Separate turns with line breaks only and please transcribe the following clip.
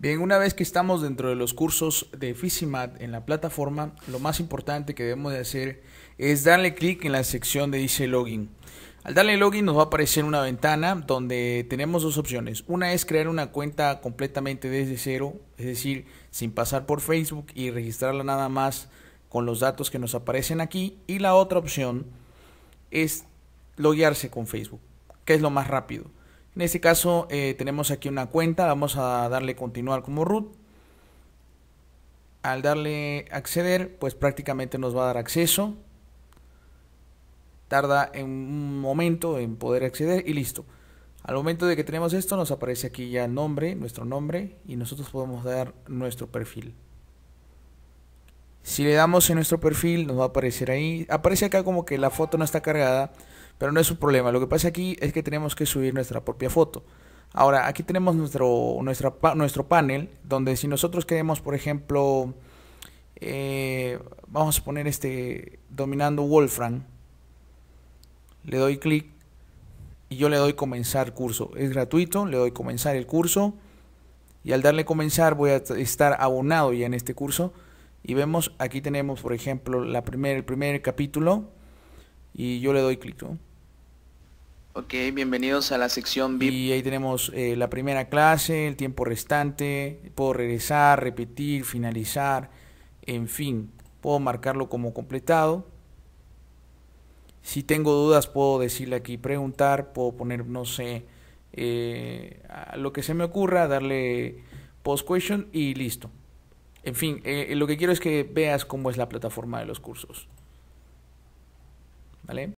Bien, una vez que estamos dentro de los cursos de Physimat en la plataforma, lo más importante que debemos de hacer es darle clic en la sección de dice Login. Al darle Login nos va a aparecer una ventana donde tenemos dos opciones. Una es crear una cuenta completamente desde cero, es decir, sin pasar por Facebook y registrarla nada más con los datos que nos aparecen aquí. Y la otra opción es loguearse con Facebook, que es lo más rápido. En este caso tenemos aquí una cuenta, vamos a darle continuar como root. Al darle acceder, pues prácticamente nos va a dar acceso. Tarda en un momento en poder acceder y listo. Al momento de que tenemos esto nos aparece aquí ya el nombre, nuestro nombre, y nosotros podemos dar nuestro perfil. Si le damos en nuestro perfil nos va a aparecer ahí, aparece acá como que la foto no está cargada, pero no es un problema. Lo que pasa aquí es que tenemos que subir nuestra propia foto. Ahora aquí tenemos nuestro panel, donde si nosotros queremos, por ejemplo, vamos a poner dominando Wolfram, le doy clic y yo le doy comenzar curso. Es gratuito, le doy comenzar el curso y al darle comenzar voy a estar abonado ya en este curso. Y vemos, aquí tenemos por ejemplo el primer capítulo y yo le doy clic, ¿no?
Ok, bienvenidos a la sección VIP.
Y ahí tenemos la primera clase, el tiempo restante, puedo regresar, repetir, finalizar, en fin, puedo marcarlo como completado. Si tengo dudas puedo decirle aquí preguntar, puedo poner, no sé, a lo que se me ocurra, darle post question y listo. En fin, lo que quiero es que veas cómo es la plataforma de los cursos. ¿Vale?